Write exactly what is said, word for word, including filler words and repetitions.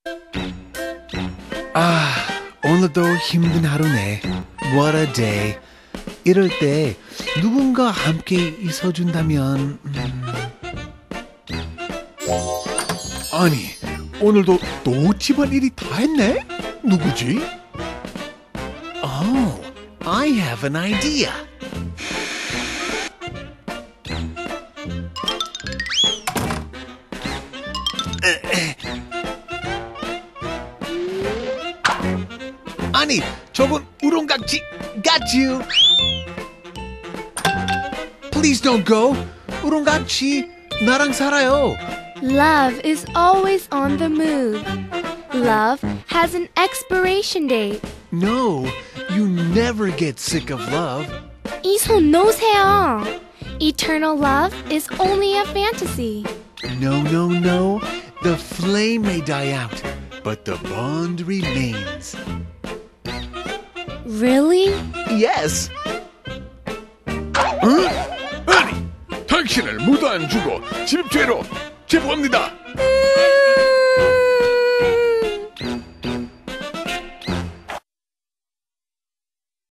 아, 오늘도 힘든 하루네. What a day. 이럴 때 누군가 함께 있어준다면 음... 아니, 오늘도 또 집안일이 다 했네? 누구지? Oh, I have an idea. 아니, 저건 우렁각시. Got you. Please don't go. 우렁각시, 나랑 살아요. Love is always on the move. Love has an expiration date. No, you never get sick of love. 이 손 놓으세요. Eternal love is only a fantasy. No, no, no. The flame may die out, but the bond remains. Really? Yes. 응? 아니, 당신을 무도 안 주고 집죄로 제보합니다.